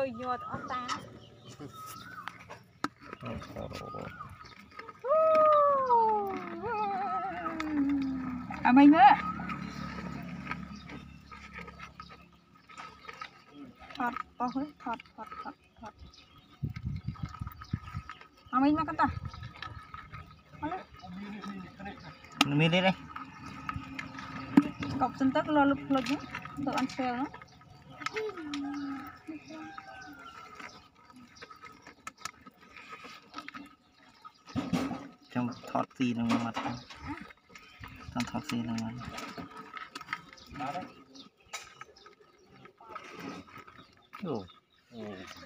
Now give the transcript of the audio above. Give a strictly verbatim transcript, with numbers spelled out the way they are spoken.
hơi nhọt ốc ta à mình nữa thọt to hơi thọt thọt thọt thọt à mình mà cắt ta mình đi đây cọc chân tất lo lực lực nhé tự ăn xèo nữa trong thọt gì nó mặt trong thọt gì nó mặt Ồ.